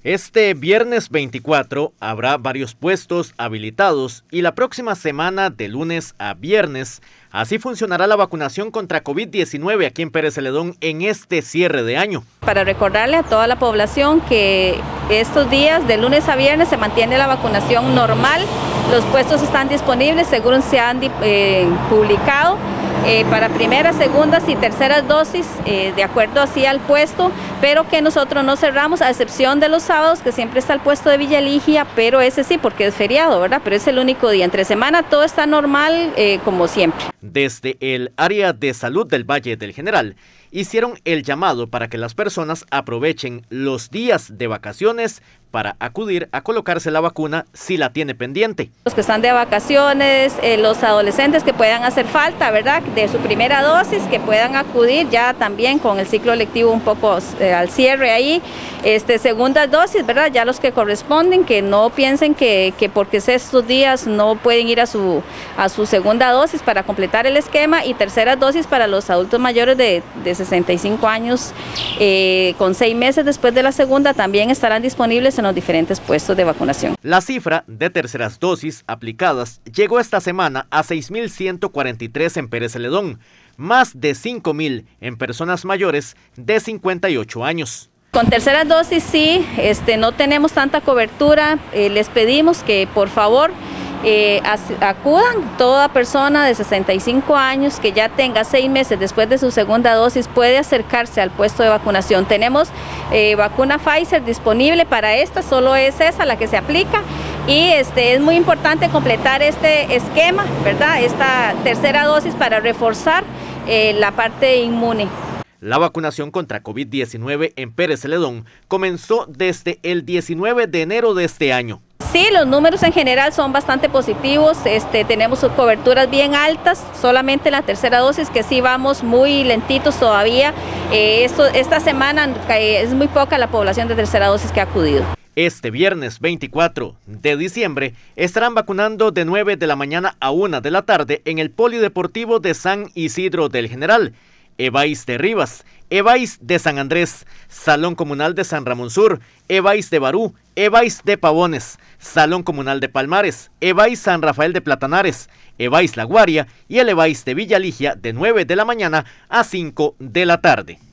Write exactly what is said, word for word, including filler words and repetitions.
Este viernes veinticuatro habrá varios puestos habilitados y la próxima semana de lunes a viernes así funcionará la vacunación contra COVID diecinueve aquí en Pérez Celedón en este cierre de año. Para recordarle a toda la población que estos días de lunes a viernes se mantiene la vacunación normal, los puestos están disponibles según se han eh, publicado. Eh, para primeras, segundas y terceras dosis, eh, de acuerdo así al puesto, pero que nosotros no cerramos, a excepción de los sábados, que siempre está el puesto de Villa Ligia, pero ese sí, porque es feriado, ¿verdad? Pero es el único día. Entre semana todo está normal, eh, como siempre. Desde el área de salud del Valle del General, hicieron el llamado para que las personas aprovechen los días de vacaciones para acudir a colocarse la vacuna si la tiene pendiente. Los que están de vacaciones, eh, los adolescentes que puedan hacer falta, ¿verdad?, de su primera dosis, que puedan acudir ya también con el ciclo lectivo un poco eh, al cierre ahí, este, segundas dosis, ¿verdad?, ya los que corresponden, que no piensen que, que porque es estos días no pueden ir a su, a su segunda dosis para completar el esquema, y terceras dosis para los adultos mayores de, de sesenta y cinco años, eh, con seis meses después de la segunda, también estarán disponibles en los diferentes puestos de vacunación. La cifra de terceras dosis aplicadas llegó esta semana a seis mil ciento cuarenta y tres en Pérez Celedón, más de cinco mil en personas mayores de cincuenta y ocho años. Con terceras dosis sí, este, no tenemos tanta cobertura, eh, les pedimos que por favor Eh, acudan toda persona de sesenta y cinco años que ya tenga seis meses después de su segunda dosis, puede acercarse al puesto de vacunación. Tenemos eh, vacuna Pfizer disponible para esta, solo es esa la que se aplica, y este, es muy importante completar este esquema, ¿verdad?, esta tercera dosis para reforzar eh, la parte inmune. La vacunación contra COVID diecinueve en Pérez Celedón comenzó desde el diecinueve de enero de este año. Sí, los números en general son bastante positivos, este, tenemos coberturas bien altas, solamente la tercera dosis que sí vamos muy lentitos todavía. Eh, esto, esta semana eh, es muy poca la población de tercera dosis que ha acudido. Este viernes veinticuatro de diciembre estarán vacunando de nueve de la mañana a una de la tarde en el Polideportivo de San Isidro del General, Evais de Rivas, Evais de San Andrés, Salón Comunal de San Ramón Sur, Evais de Barú, Evais de Pavones, Salón Comunal de Palmares, Evais San Rafael de Platanares, Evais La Guaria y el Evais de Villa Ligia de nueve de la mañana a cinco de la tarde.